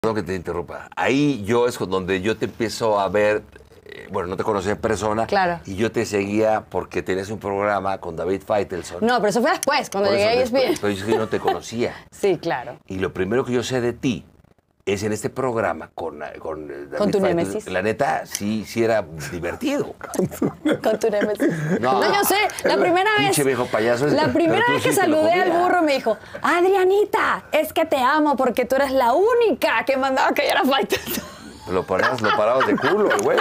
Perdón que te interrumpa. Ahí yo es donde yo te empiezo a ver, bueno, no te conocía en persona. Claro. Y yo te seguía porque tenías un programa con David Faitelson. No, pero eso fue después, cuando Por llegué eso a ESPN. Pero yo no te conocía. Sí, claro. Y lo primero que yo sé de ti es en este programa con David Con tu Faitelson. némesis. La neta, sí era divertido. Con tu némesis. No, No, yo sé, la primera vez. Pinche viejo payaso. La primera Pero tú vez que sí te lo saludé al comías. burro me dijo, Adrianita, es que te amo porque tú eres la única que mandaba que yo era Faitelson. Lo parabas de culo, el güey.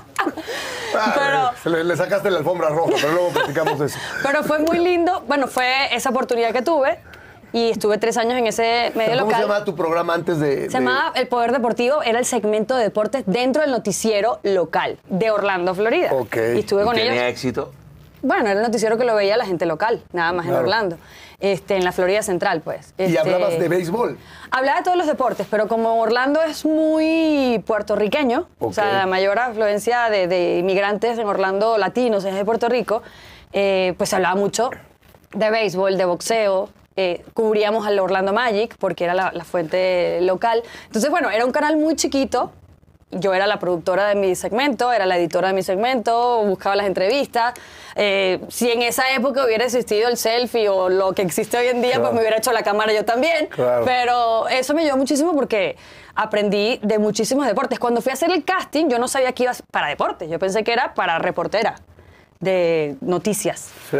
Le sacaste la alfombra roja, pero luego platicamos de eso. Pero fue muy lindo. Bueno, fue esa oportunidad que tuve y estuve 3 años en ese medio ¿Cómo local. se llamaba tu programa antes de...? Se llamaba El Poder Deportivo, era el segmento de deportes dentro del noticiero local de Orlando, Florida. Ok. Y estuve con ellos. ¿Tenía éxito? Bueno, era el noticiero que lo veía la gente local, nada más Claro. en Orlando. En la Florida Central, pues. Y hablabas de béisbol. Hablaba de todos los deportes, pero como Orlando es muy puertorriqueño, o sea, la mayor afluencia de inmigrantes en Orlando latinos es de Puerto Rico, pues se hablaba mucho de béisbol, de boxeo. Cubríamos al Orlando Magic porque era la fuente local. Entonces, bueno, era un canal muy chiquito. Yo era la productora de mi segmento, era la editora de mi segmento, buscaba las entrevistas. Si en esa época hubiera existido el selfie o lo que existe hoy en día, pues me hubiera hecho la cámara yo también. Claro. Pero eso me ayudó muchísimo porque aprendí de muchísimos deportes. Cuando fui a hacer el casting, yo no sabía que iba para deportes. Yo pensé que era para reportera de noticias. Sí.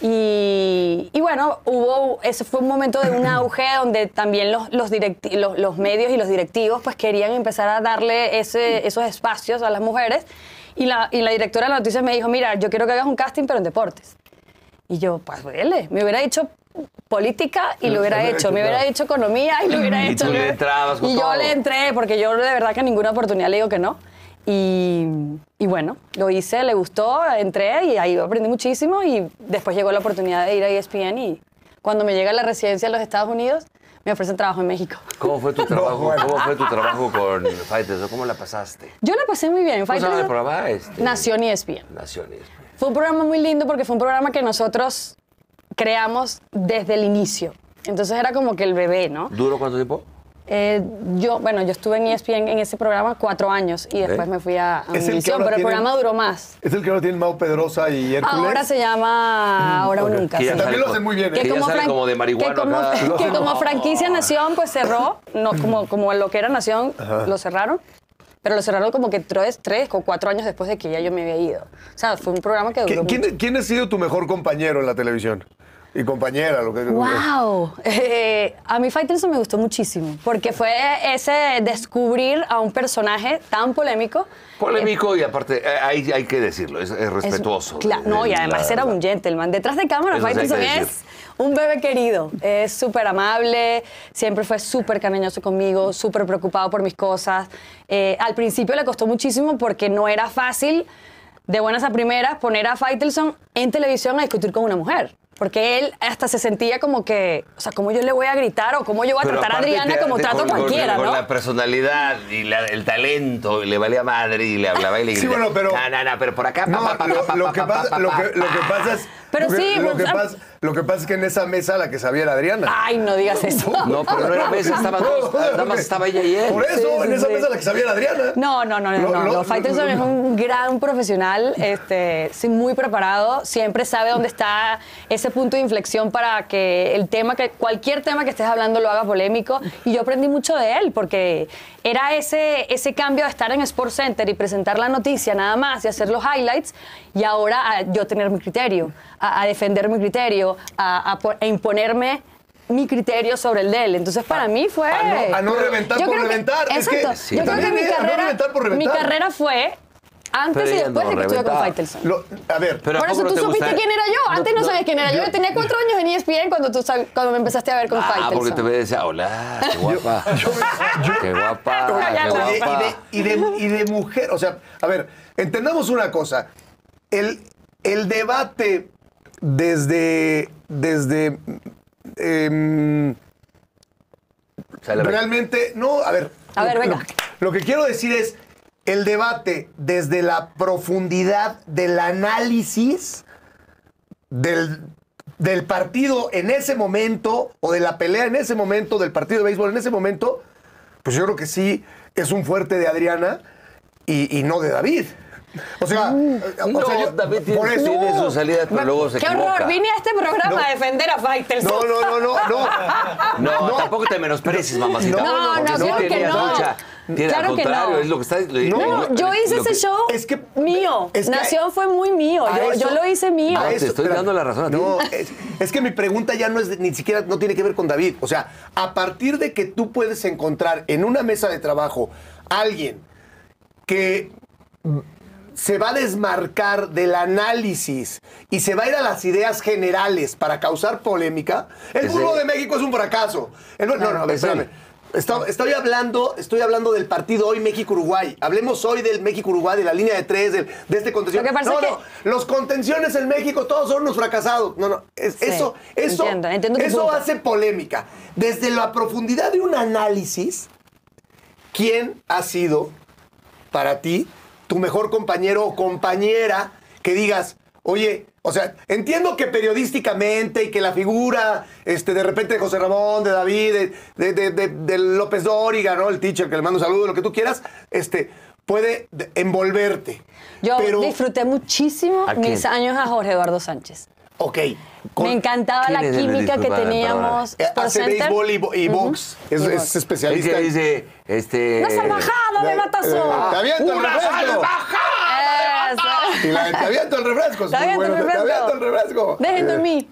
Y bueno, ese fue un momento de un auge donde también los medios y los directivos pues querían empezar a darle esos espacios a las mujeres. Y la directora de las noticias me dijo, mira, yo quiero que hagas un casting, pero en deportes. Y yo, pues, dele, me hubiera hecho política y lo hubiera hecho. Me hubiera hecho economía y lo hubiera Y hecho. tú le entrabas con Y yo todo. le entré, porque yo de verdad que en ninguna oportunidad le digo que no. Y bueno, lo hice, le gustó, entré y ahí aprendí muchísimo y después llegó la oportunidad de ir a ESPN y cuando me llega a la residencia en los Estados Unidos me ofrecen trabajo en México. ¿Cómo fue tu trabajo? bueno. ¿Cómo fue tu trabajo con Faitelson? ¿Cómo la pasaste? Yo la pasé muy bien. ¿Cómo se llama el Faitelson, programa? Nación ESPN. Naciones. Fue un programa muy lindo porque fue un programa que nosotros creamos desde el inicio. Entonces era como que el bebé, ¿no? ¿Duro cuánto tiempo? Yo estuve en ESPN en ese programa 4 años y después me fui a ¿Es el que Univisión, ahora pero el tiene- programa duró más. ¿Es el que ahora tiene Mau Pedrosa y Hércules? Ahora se llama Ahora o Nunca. Que ya sí. También sale lo con- hacen muy bien, ¿eh? Que ya sale como de marihuana que como, acá. que como franquicia Nación, pues cerró, no, como lo que era Nación, lo cerraron, pero lo cerraron como que 3 o 4 años después de que ya yo me había ido. O sea, fue un programa que duró mucho. ¿Quién ha sido tu mejor compañero en la televisión? Y compañera, lo que... ¡Wow! A mí Faitelson me gustó muchísimo, porque fue ese descubrir a un personaje tan polémico. Polémico y aparte, hay que decirlo, es respetuoso. No, y además era un gentleman. Detrás de cámara, Eso sí hay que Faitelson decir. es un bebé querido. Es súper amable, siempre fue súper cariñoso conmigo, súper preocupado por mis cosas. Al principio le costó muchísimo porque no era fácil, de buenas a primeras, poner a Faitelson en televisión a discutir con una mujer. Porque él hasta se sentía como que, o sea, ¿cómo yo le voy a gritar o cómo yo voy a Pero tratar a aparte Adriana como trato a cualquiera, con ¿no? la personalidad y el talento, y le valía madre y le hablaba y le Sí, gritaba. bueno, pero... No, pero por acá... No, lo que pasa es... Pero sí, Lo que pasa es que en esa mesa la que sabía era Adriana. Ay, no digas eso. No, pero no era mesa, estaban dos, nada más estaba ella y él. Por eso, Sí, en esa sí. mesa la que sabía era Adriana. No. Faitelson es un gran profesional, sí, muy preparado, siempre sabe dónde está ese punto de inflexión para que cualquier tema que estés hablando lo haga polémico. Y yo aprendí mucho de él, porque era ese cambio de estar en Sports Center y presentar la noticia nada más y hacer los highlights, y ahora a yo tener mi criterio, a defender mi criterio, a imponerme mi criterio sobre el de él. Entonces, para mí fue... A no reventar Yo por creo que- reventar. Es que Exacto. sí, Yo creo que también, mi a no reventar por reventar. mi carrera fue antes Pero y ella después no de que estuve con reventaba. Faitelson. A ver, Pero ¿a Por eso poco tú no te supiste gusta? quién era yo. Antes no sabías quién era yo. Yo tenía 4 años en ESPN cuando me empezaste a ver con Faitelson. Porque te ve y decía, hola, qué guapa. Qué guapa, ya qué no. guapa. y de mujer, o sea, a ver, entendamos una cosa. El debate desde realmente, no, a ver. A ver, venga. Lo que quiero decir es el debate desde la profundidad del análisis del partido en ese momento, o de la pelea en ese momento, del partido de béisbol en ese momento, pues yo creo que sí es un fuerte de Adriana y no de David. O sea, David tiene su salida, pero luego se ¡Qué equivoca. horror! Vine a este programa a defender a Faitelson. No, tampoco te menosprecies, mamacita. No, porque claro que tenías no. Tiene, Claro al que contrario, no. es lo que está... No, yo hice ese show mío. Nación fue muy mío. Yo lo hice mío. No, te estoy dando la razón a ti. No, es que mi pregunta ya no es ni siquiera no tiene que ver con David. O sea, a partir de que tú puedes encontrar en una mesa de trabajo alguien que se va a desmarcar del análisis y se va a ir a las ideas generales para causar polémica, el fútbol de México es un fracaso. No, espérame. Estoy hablando del partido hoy México-Uruguay. Hablemos hoy del México-Uruguay, de la línea de tres, de este contención. Los contenciones en México todos son unos fracasados. Eso hace polémica. Desde la profundidad de un análisis, ¿quién ha sido para ti tu mejor compañero o compañera que digas, oye, o sea, entiendo que periodísticamente y que la figura, de repente de José Ramón, de David, de López Dóriga, ¿no? El teacher, que le mando un saludo, lo que tú quieras, puede envolverte. Yo disfruté muchísimo mis años a Jorge Eduardo Sánchez. Ok. Me encantaba la química que teníamos. Hace béisbol y box. Es especialista. Es que dice, ¡Una salvajada de Matazón! ¡Te aviento el refresco! Y la de te aviento el refresco. Te aviento el refresco. Dejen dormir.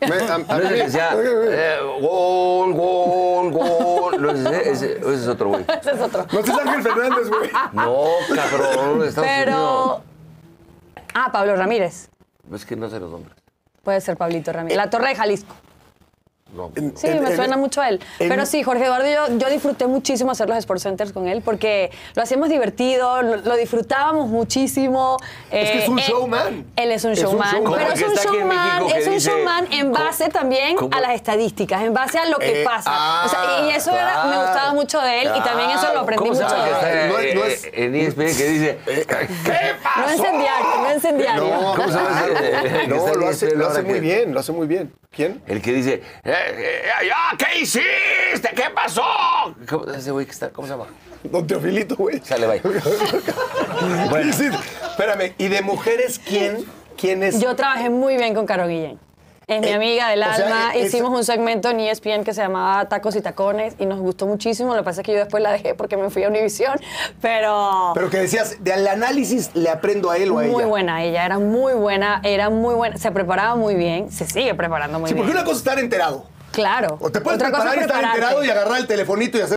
Gol. Ese es otro güey. Ese es otro. No, ese es Ángel Fernández, güey. No, cabrón. Pero... Pablo Ramírez. Es que no sé los nombres. Puede ser Pablito Ramírez. La Torre de Jalisco. No. Sí, me suena mucho a él. Pero sí, Jorge Eduardo, yo disfruté muchísimo hacer los SportsCenters con él porque lo hacíamos divertido, lo disfrutábamos muchísimo. Es que es un showman. Él es un showman. Pero es un showman en base también a las estadísticas, en base a lo que pasa. O sea, y eso me gustaba mucho de él y también eso lo aprendí mucho de él. En ESPN que dice, ¿qué pasó? No incendiario. No, ¿cómo se llama? Lo hace muy bien. ¿Quién? El que dice, ¿qué hiciste? ¿Qué pasó? Ese güey que está, ¿cómo se llama? Don Teofilito, güey. Sale, bye. Bueno. Sí, espérame, ¿y de mujeres quién es? Yo trabajé muy bien con Caro Guillén. Es mi amiga del alma. Hicimos un segmento en ESPN que se llamaba Tacos y Tacones y nos gustó muchísimo. Lo que pasa es que yo después la dejé porque me fui a Univisión, pero que decías, del análisis le aprendo a él o a ella. Muy buena, ella era muy buena, se preparaba muy bien, se sigue preparando muy bien. Porque una cosa es estar enterado. Claro. O te puedes preparar y estar enterado y agarrar el telefonito y hacer